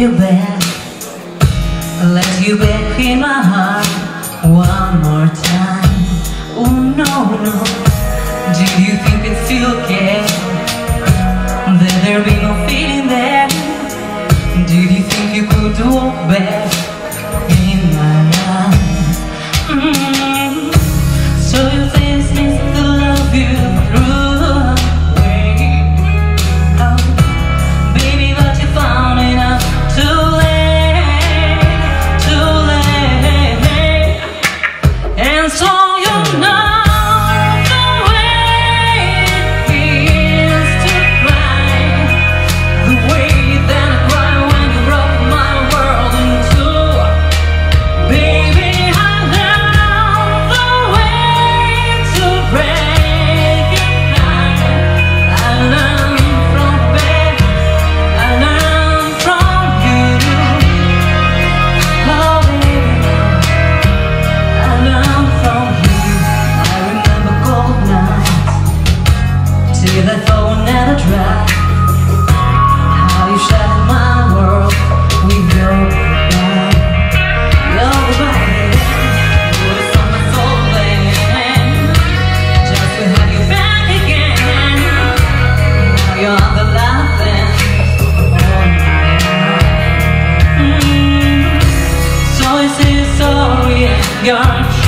you back, let you back in my heart one more time. Oh no, no, do you think it's still okay that there'll be no feeling there? Did you think you could walk back in my life? So you think me to love you through way. Oh, baby, but you found it out too late, too late. And so you know the way it feels to cry, the way that I cry when you broke my world in two. Baby, I love the way to break it down. I learned from babe, I learned from you. Oh baby, I learned from you. I remember cold nights till I thought never dry. How you shattered my world with your goodbye. Your goodbye, put it from my soul, baby, just to have you back again. Now you're the last thing on my mind. So you say sorry, you're